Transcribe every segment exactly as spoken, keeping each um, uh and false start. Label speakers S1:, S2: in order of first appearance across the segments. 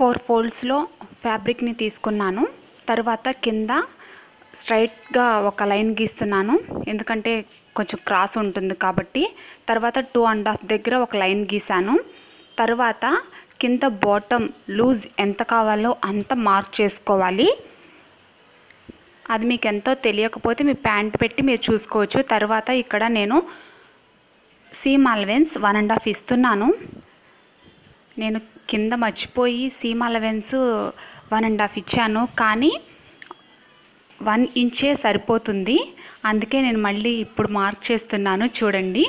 S1: Four ఫోల్డ్స్లో ఫ్యాబ్రిక్ని తీసుకున్నాను. తర్వాత కింద స్ట్రైట్గా ఒక లైన్ గీస్తున్నాను, ఎందుకంటే కొంచెం క్రాస్ ఉంటుంది కాబట్టి. తర్వాత టూ అండ్ హాఫ్ దగ్గర ఒక లైన్ గీసాను. తర్వాత కింద బాటమ్ లూజ్ ఎంత కావాలో అంత మార్క్ చేసుకోవాలి. అది మీకు ఎంతో తెలియకపోతే మీ ప్యాంట్ పెట్టి మీరు చూసుకోవచ్చు. తర్వాత ఇక్కడ నేను seam allowance one and half ఇస్తున్నాను. నేను కింద మర్చిపోయి seam allowance one and half ఇచ్చాను, కానీ వన్ ఇంచే సరిపోతుంది. అందుకే నేను మళ్ళీ ఇప్పుడు మార్క్ చేస్తున్నాను, చూడండి.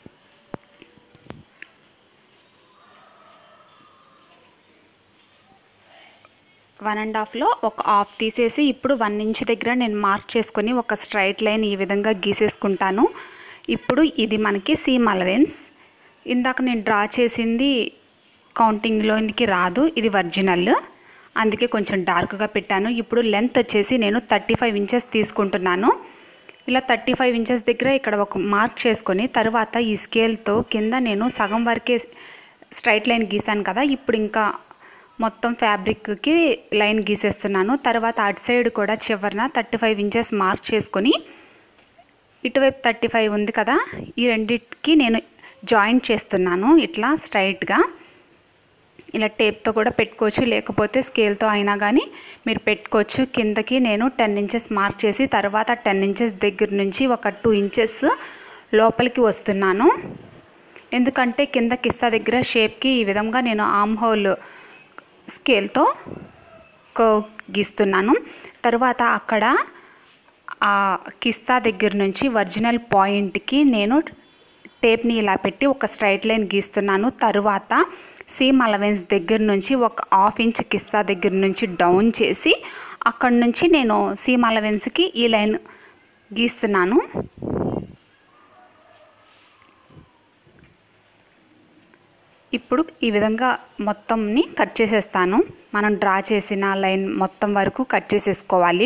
S1: వన్ అండ్ హాఫ్లో ఒక హాఫ్ తీసేసి ఇప్పుడు వన్ ఇంచ్ దగ్గర నేను మార్క్ చేసుకొని ఒక స్ట్రైట్ లైన్ ఈ విధంగా గీసేసుకుంటాను. ఇప్పుడు ఇది మనకి సీమ్ అలవెన్స్. ఇందాక నేను డ్రా చేసింది కౌంటింగ్లోనికి రాదు, ఇది ఒరిజినల్, అందుకే కొంచెం డార్క్గా పెట్టాను. ఇప్పుడు లెంత్ వచ్చేసి నేను థర్టీ ఫైవ్ ఇంచెస్ తీసుకుంటున్నాను. ఇలా థర్టీ ఫైవ్ ఇంచెస్ దగ్గర ఇక్కడ ఒక మార్క్ చేసుకొని తర్వాత ఈ స్కేల్తో కింద నేను సగం వరకే స్ట్రైట్ లైన్ గీసాను కదా, ఇప్పుడు ఇంకా మొత్తం ఫ్యాబ్రిక్కి లైన్ గీసేస్తున్నాను. తర్వాత అటు సైడ్ కూడా చివరన థర్టీ ఫైవ్ ఇంచెస్ మార్క్ చేసుకొని ఇటువైపు థర్టీ ఫైవ్ ఉంది కదా, ఈ రెండింటికి నేను జాయింట్ చేస్తున్నాను ఇట్లా స్ట్రైట్గా. ఇలా టేప్తో కూడా పెట్టుకోవచ్చు, లేకపోతే స్కేల్తో అయినా కానీ మీరు పెట్టుకోవచ్చు. కిందకి నేను టెన్ ఇంచెస్ మార్క్ చేసి తర్వాత టెన్ ఇంచెస్ దగ్గర నుంచి ఒక టూ ఇంచెస్ లోపలికి వస్తున్నాను. ఎందుకంటే కింద కిస్తా దగ్గర షేప్కి ఈ విధంగా నేను ఆర్మ్ హోల్ స్కేల్తో కర్వ్ గీస్తున్నాను. తర్వాత అక్కడ ఆ కిస్తా దగ్గర నుంచి ఒరిజినల్ పాయింట్కి నేను టేప్ని ఇలా పెట్టి ఒక స్ట్రైట్ లైన్ గీస్తున్నాను. తర్వాత సీమ్ అలవెన్స్ దగ్గర నుంచి ఒక హాఫ్ ఇంచ్ కిస్తా దగ్గర నుంచి డౌన్ చేసి అక్కడ నుంచి నేను సీమ్ అలవెన్స్కి ఈ లైన్ గీస్తున్నాను. ఇప్పుడు ఈ విధంగా మొత్తంని కట్ చేసేస్తాను. మనం డ్రా చేసిన లైన్ మొత్తం వరకు కట్ చేసేసుకోవాలి.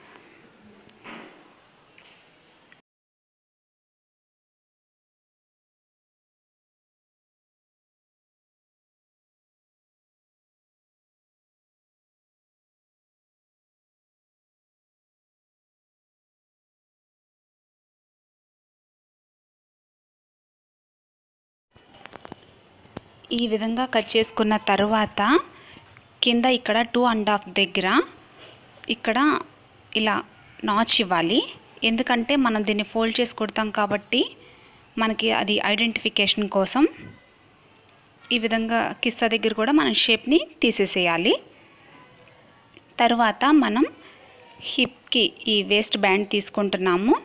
S1: ఈ విధంగా కట్ చేసుకున్న తర్వాత కింద ఇక్కడ టూ అండ్ హాఫ్ దగ్గర ఇక్కడ ఇలా నాచ్ ఇవ్వాలి. ఎందుకంటే మనం దీన్ని ఫోల్డ్ చేసి కుడతాం కాబట్టి మనకి అది ఐడెంటిఫికేషన్ కోసం ఈ విధంగా కిస్తా దగ్గర కూడా మనం షేప్ని తీసేసేయాలి. తర్వాత మనం హిప్కి ఈ వేస్ట్ బ్యాండ్ తీసుకుంటున్నాము.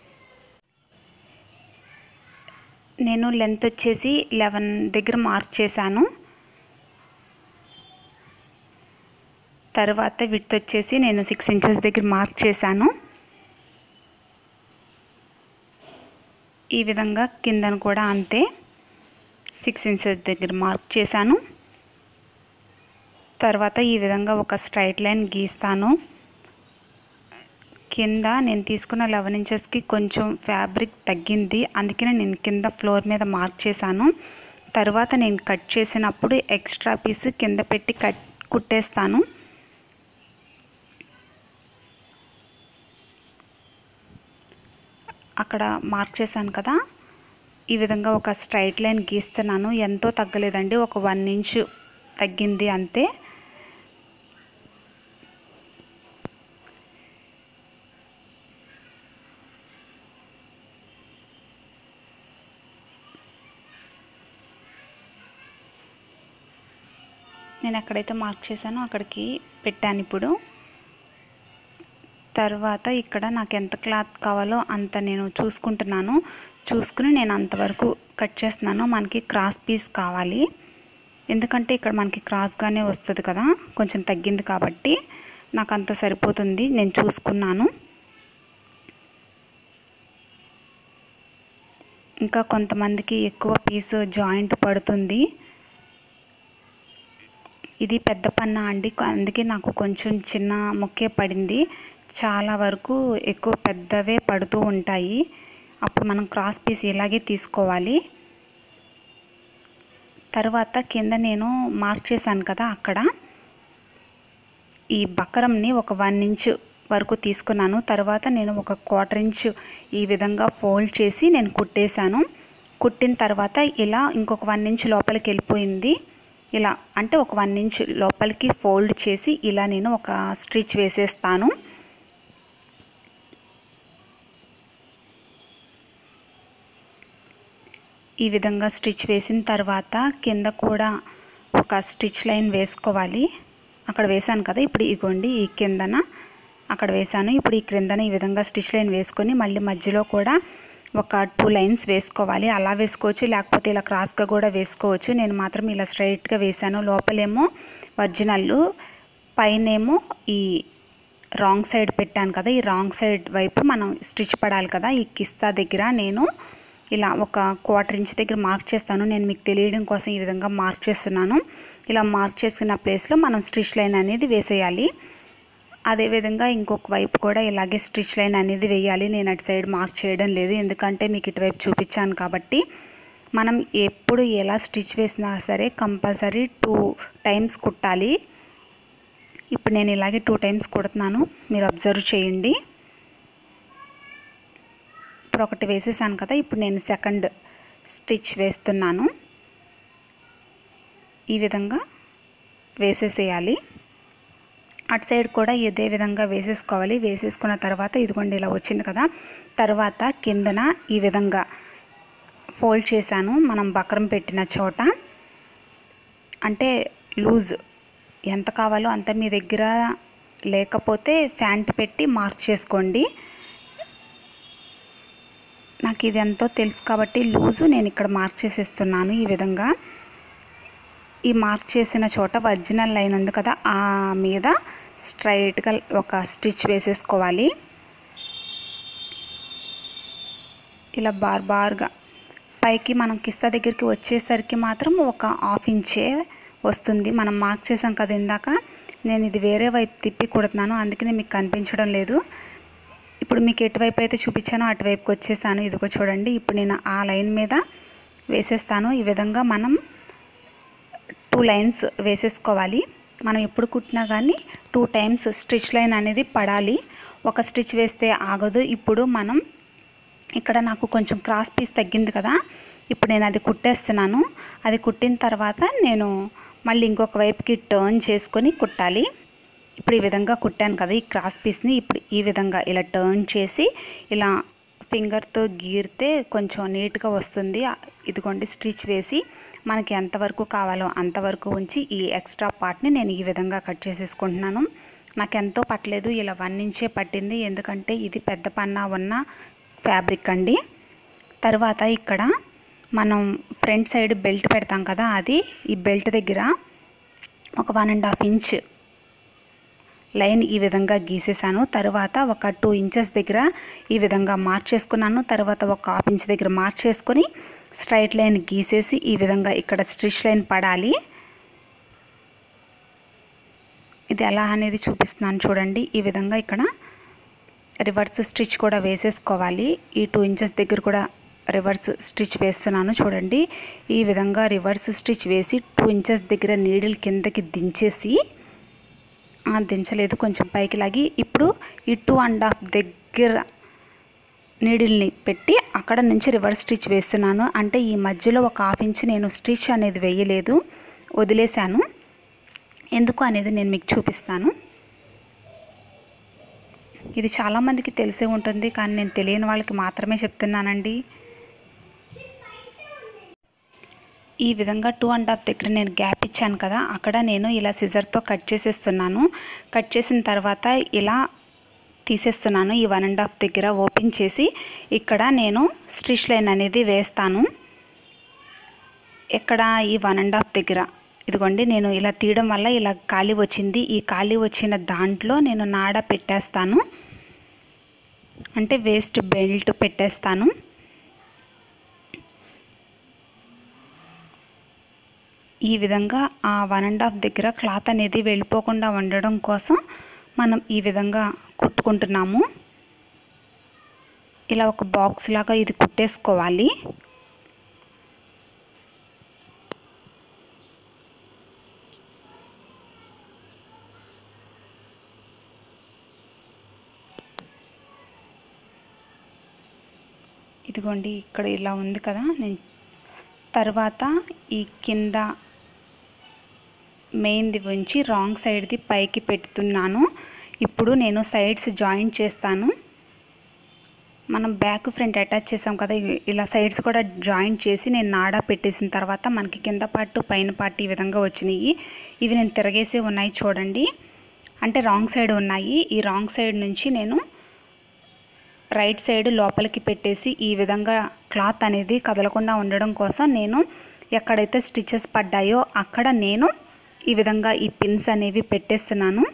S1: నేను లెంత్ వచ్చేసి లెవెన్ దగ్గర మార్క్ చేశాను. తర్వాత విడ్త్ వచ్చేసి నేను సిక్స్ ఇంచెస్ దగ్గర మార్క్ చేశాను. ఈ విధంగా కిందను కూడా అంతే సిక్స్ ఇంచెస్ దగ్గర మార్క్ చేశాను. తర్వాత ఈ విధంగా ఒక స్ట్రైట్ లైన్ గీస్తాను. కింద నేను తీసుకున్న లెవెన్ ఇంచెస్కి కొంచెం ఫ్యాబ్రిక్ తగ్గింది, అందుకనే నేను కింద ఫ్లోర్ మీద మార్క్ చేశాను. తర్వాత నేను కట్ చేసినప్పుడు ఎక్స్ట్రా పీస్ కింద పెట్టి కట్ కుట్టేస్తాను. అక్కడ మార్క్ చేశాను కదా, ఈ విధంగా ఒక స్ట్రైట్ లైన్ గీస్తున్నాను. ఎంతో తగ్గలేదండి, ఒక వన్ ఇంచ్ తగ్గింది అంతే. నేను ఎక్కడైతే మార్క్ చేశానో అక్కడికి పెట్టాను ఇప్పుడు. తర్వాత ఇక్కడ నాకు ఎంత క్లాత్ కావాలో అంత నేను చూసుకుంటున్నాను. చూసుకుని నేను అంతవరకు కట్ చేస్తున్నాను. మనకి క్రాస్ పీస్ కావాలి, ఎందుకంటే ఇక్కడ మనకి క్రాస్గానే వస్తుంది కదా, కొంచెం తగ్గింది కాబట్టి నాకు అంత సరిపోతుంది. నేను చూసుకున్నాను. ఇంకా కొంతమందికి ఎక్కువ పీస్ జాయింట్ పడుతుంది. ఇది పెద్ద పన్నా అండి, అందుకే నాకు కొంచెం చిన్న ముక్కే పడింది. చాలా వరకు ఎక్కువ పెద్దవే పడుతూ ఉంటాయి. అప్పుడు మనం క్రాస్ పీస్ ఇలాగే తీసుకోవాలి. తర్వాత కింద నేను మార్క్ చేశాను కదా, అక్కడ ఈ బక్రంని ఒక వన్ ఇంచ్ వరకు తీసుకున్నాను. తర్వాత నేను ఒక క్వార్టర్ ఇంచ్ ఈ విధంగా ఫోల్డ్ చేసి నేను కుట్టేశాను. కుట్టిన తర్వాత ఇలా ఇంకొక వన్ ఇంచ్ లోపలికి వెళ్ళిపోయింది. ఇలా అంటే ఒక వన్ ఇంచ్ లోపలికి ఫోల్డ్ చేసి ఇలా నేను ఒక స్టిచ్ వేసేస్తాను. ఈ విధంగా స్టిచ్ వేసిన తర్వాత కింద కూడా ఒక స్టిచ్ లైన్ వేసుకోవాలి. అక్కడ వేసాను కదా, ఇప్పుడు ఇగోండి ఈ కిందన అక్కడ వేసాను. ఇప్పుడు ఈ క్రిందన ఈ విధంగా స్టిచ్ లైన్ వేసుకొని మళ్ళీ మధ్యలో కూడా ఒక టూ లైన్స్ వేసుకోవాలి. అలా వేసుకోవచ్చు, లేకపోతే ఇలా క్రాస్గా కూడా వేసుకోవచ్చు. నేను మాత్రం ఇలా స్ట్రైట్గా వేసాను. లోపలేమో ఒరిజినల్, పైనేమో ఈ రాంగ్ సైడ్ పెట్టాను కదా, ఈ రాంగ్ సైడ్ వైపు మనం స్టిచ్ పడాలి కదా. ఈ కిస్తా దగ్గర నేను ఇలా ఒక క్వార్టర్ ఇంచ్ దగ్గర మార్క్ చేస్తాను. నేను మీకు తెలియడం కోసం ఈ విధంగా మార్క్ చేస్తున్నాను. ఇలా మార్క్ చేసుకున్న ప్లేస్లో మనం స్టిచ్ లైన్ అనేది వేసేయాలి. అదేవిధంగా ఇంకొక వైపు కూడా ఇలాగే స్టిచ్ లైన్ అనేది వేయాలి. నేను అటు సైడ్ మార్క్ చేయడం లేదు, ఎందుకంటే మీకు ఇటువైపు చూపించాను కాబట్టి. మనం ఎప్పుడు ఎలా స్టిచ్ వేసినా సరే కంపల్సరీ టూ టైమ్స్ కుట్టాలి. ఇప్పుడు నేను ఇలాగే టూ టైమ్స్ కుడుతున్నాను, మీరు అబ్జర్వ్ చేయండి. ఇప్పుడు ఒకటి వేసేసాను కదా, ఇప్పుడు నేను సెకండ్ స్టిచ్ వేస్తున్నాను. ఈ విధంగా వేసేసేయాలి. అటు సైడ్ కూడా ఇదే విధంగా వేసేసుకోవాలి. వేసేసుకున్న తర్వాత ఇదిగోండి ఇలా వచ్చింది కదా, తర్వాత కిందన ఈ విధంగా ఫోల్డ్ చేశాను. మనం బక్రం పెట్టిన చోట అంటే లూజ్ ఎంత కావాలో అంత, మీ దగ్గర లేకపోతే ఫ్యాంట్ పెట్టి మార్క్ చేసుకోండి. నాకు ఇది ఎంతో తెలుసు కాబట్టి లూజు నేను ఇక్కడ మార్క్ చేసేస్తున్నాను. ఈ విధంగా ఈ మార్క్ చేసిన చోట ఒరిజినల్ లైన్ ఉంది కదా, ఆ మీద స్ట్రైట్గా ఒక స్టిచ్ వేసేసుకోవాలి. ఇలా బార్ బార్గా పైకి మనం కిస్తా దగ్గరికి వచ్చేసరికి మాత్రం ఒక హాఫ్ ఇంచే వస్తుంది. మనం మార్క్ చేసాం కదా ఇందాక, నేను ఇది వేరే వైపు తిప్పి కుడుతున్నాను, అందుకనే మీకు కనిపించడం లేదు. ఇప్పుడు మీకు ఎటువైపు అయితే చూపించానో అటువైపుకి వచ్చేసాను. ఇదిగో చూడండి, ఇప్పుడు నేను ఆ లైన్ మీద వేసేస్తాను. ఈ విధంగా మనం టూ లైన్స్ వేసేసుకోవాలి. మనం ఎప్పుడు కుట్టినా కానీ టూ టైమ్స్ స్టిచ్ లైన్ అనేది పడాలి. ఒక స్టిచ్ వేస్తే ఆగదు. ఇప్పుడు మనం ఇక్కడ నాకు కొంచెం క్రాస్ పీస్ తగ్గింది కదా, ఇప్పుడు నేను అది కుట్టేస్తున్నాను. అది కుట్టిన తర్వాత నేను మళ్ళీ ఇంకొక వైపుకి టర్న్ చేసుకొని కుట్టాలి. ఇప్పుడు ఈ విధంగా కుట్టాను కదా ఈ క్రాస్ పీస్ని, ఇప్పుడు ఈ విధంగా ఇలా టర్న్ చేసి ఇలా ఫింగర్తో గీరితే కొంచెం నీట్గా వస్తుంది. ఇదిగోండి స్టిచ్ వేసి మనకి ఎంతవరకు కావాలో అంతవరకు ఉంచి ఈ ఎక్స్ట్రా పార్ట్ని నేను ఈ విధంగా కట్ చేసేసుకుంటున్నాను. నాకు ఎంతో పట్టలేదు, ఇలా వన్ ఇంచే పట్టింది, ఎందుకంటే ఇది పెద్ద పన్నా ఉన్న ఫ్యాబ్రిక్ అండి. తర్వాత ఇక్కడ మనం ఫ్రంట్ సైడ్ బెల్ట్ పెడతాం కదా, అది ఈ బెల్ట్ దగ్గర ఒక one and half inch line ఈ విధంగా గీసేసాను. తర్వాత ఒక టూ ఇంచెస్ దగ్గర ఈ విధంగా మార్క్ చేసుకున్నాను. తర్వాత ఒక హాఫ్ ఇంచ్ దగ్గర మార్క్ చేసుకొని స్ట్రైట్ లైన్ గీసేసి ఈ విధంగా ఇక్కడ స్టిచ్ లైన్ పడాలి. ఇది ఎలా అనేది చూపిస్తున్నాను చూడండి. ఈ విధంగా ఇక్కడ రివర్స్ స్టిచ్ కూడా వేసేసుకోవాలి. ఈ టూ ఇంచెస్ దగ్గర కూడా రివర్స్ స్టిచ్ వేస్తున్నాను చూడండి. ఈ విధంగా రివర్స్ స్టిచ్ వేసి టూ ఇంచెస్ దగ్గర నీడిల్ కిందకి దించేసి, దించలేదు కొంచెం పైకి లాగి, ఇప్పుడు ఈ టూ అండ్ హాఫ్ దగ్గర నీడిల్ని పెట్టి అక్కడ నుంచి రివర్స్ స్టిచ్ వేస్తున్నాను. అంటే ఈ మధ్యలో ఒక హాఫ్ ఇంచ్ నేను స్టిచ్ అనేది వేయలేదు, వదిలేశాను. ఎందుకు అనేది నేను మీకు చూపిస్తాను. ఇది చాలామందికి తెలిసే ఉంటుంది, కానీ నేను తెలియని వాళ్ళకి మాత్రమే చెప్తున్నానండి. ఈ విధంగా టూ అండ్ హాఫ్ దగ్గర నేను గ్యాప్ ఇచ్చాను కదా, అక్కడ నేను ఇలా సిజర్తో కట్ చేసేస్తున్నాను. కట్ చేసిన తర్వాత ఇలా తీసేస్తున్నాను. ఈ వన్ అండ్ హాఫ్ దగ్గర ఓపెన్ చేసి ఇక్కడ నేను స్టిచ్ లైన్ అనేది వేస్తాను. ఇక్కడ ఈ వన్ అండ్ హాఫ్ దగ్గర ఇదిగోండి నేను ఇలా తీయడం వల్ల ఇలా ఖాళీ వచ్చింది. ఈ ఖాళీ వచ్చిన దాంట్లో నేను నాడ పెట్టేస్తాను, అంటే వేస్ట్ బెల్ట్ పెట్టేస్తాను. ఈ విధంగా ఆ వన్ అండ్ హాఫ్ దగ్గర క్లాత్ అనేది వెళ్ళిపోకుండా ఉండడం కోసం మనం ఈ విధంగా కుట్టుకుంటున్నాము. ఇలా ఒక బాక్స్ లాగా ఇది కుట్టేసుకోవాలి. ఇదిగోండి ఇక్కడ ఇలా ఉంది కదా, నేను తర్వాత ఈ కింద మెయిన్ది ఉంచి రాంగ్ సైడ్ది పైకి పెడుతున్నాను. ఇప్పుడు నేను సైడ్స్ జాయింట్ చేస్తాను. మనం బ్యాక్ ఫ్రంట్ అటాచ్ చేసాం కదా, ఇలా సైడ్స్ కూడా జాయింట్ చేసి నేను నాడా పెట్టేసిన తర్వాత మనకి కింద పార్ట్ పైన పార్ట్ ఈ విధంగా వచ్చినాయి. ఇవి నేను తిరగేసే ఉన్నాయి చూడండి, అంటే రాంగ్ సైడ్ ఉన్నాయి. ఈ రాంగ్ సైడ్ నుంచి నేను రైట్ సైడ్ లోపలికి పెట్టేసి ఈ విధంగా క్లాత్ అనేది కదలకుండా ఉండడం కోసం నేను ఎక్కడైతే స్టిచెస్ పడ్డాయో అక్కడ నేను ఈ విధంగా ఈ పిన్స్ అనేవి పెట్టేస్తున్నాను.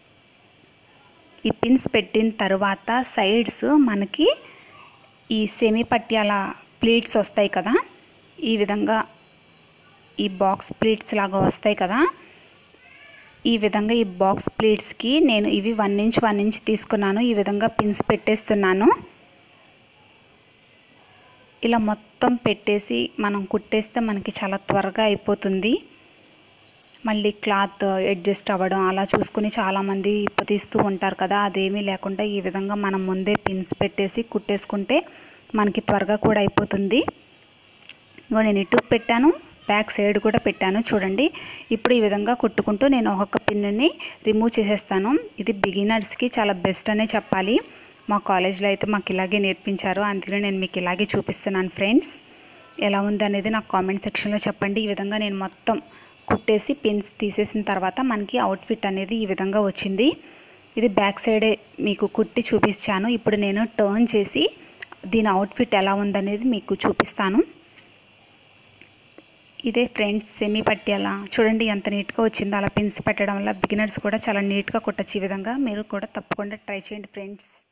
S1: ఈ పిన్స్ పెట్టిన తర్వాత సైడ్స్ మనకి ఈ సెమీ పట్యాల ప్లీట్స్ వస్తాయి కదా, ఈ విధంగా ఈ బాక్స్ ప్లీట్స్ లాగా వస్తాయి కదా, ఈ విధంగా ఈ బాక్స్ ప్లీట్స్కి నేను ఇవి వన్ ఇంచ్ వన్ ఇంచ్ తీసుకున్నాను. ఈ విధంగా పిన్స్ పెట్టేస్తున్నాను. ఇలా మొత్తం పెట్టేసి మనం కుట్టేస్తే మనకి చాలా త్వరగా అయిపోతుంది. మళ్ళీ క్లాత్ అడ్జస్ట్ అవ్వడం అలా చూసుకుని చాలామంది ఇప్పతీస్తూ ఉంటారు కదా, అదేమీ లేకుండా ఈ విధంగా మనం ముందే పిన్స్ పెట్టేసి కుట్టేసుకుంటే మనకి త్వరగా కూడా అయిపోతుంది. ఇంకో నేను ఇటు పెట్టాను, బ్యాక్ సైడ్ కూడా పెట్టాను చూడండి. ఇప్పుడు ఈ విధంగా కుట్టుకుంటూ నేను ఒక్కొక్క పిన్ని రిమూవ్ చేసేస్తాను. ఇది బిగినర్స్కి చాలా బెస్ట్ అనే చెప్పాలి. మా కాలేజ్లో అయితే మాకు ఇలాగే నేర్పించారు, అందుకనే నేను మీకు ఇలాగే చూపిస్తున్నాను ఫ్రెండ్స్. ఎలా ఉంది అనేది నాకు కామెంట్ సెక్షన్లో చెప్పండి. ఈ విధంగా నేను మొత్తం కుట్టేసి పిన్స్ తీసేసిన తర్వాత మనకి అవుట్ఫిట్ అనేది ఈ విధంగా వచ్చింది. ఇది బ్యాక్ సైడే మీకు కుట్టి చూపించాను. ఇప్పుడు నేను టర్న్ చేసి దీని అవుట్ఫిట్ ఎలా ఉందనేది మీకు చూపిస్తాను. ఇదే ఫ్రెండ్స్ సెమీ పట్యాల చూడండి ఎంత నీట్గా వచ్చిందో. అలా పిన్స్ పెట్టడం వల్ల బిగినర్స్ కూడా చాలా నీట్గా కుట్టచ్చు. ఈ విధంగా మీరు కూడా తప్పకుండా ట్రై చేయండి ఫ్రెండ్స్.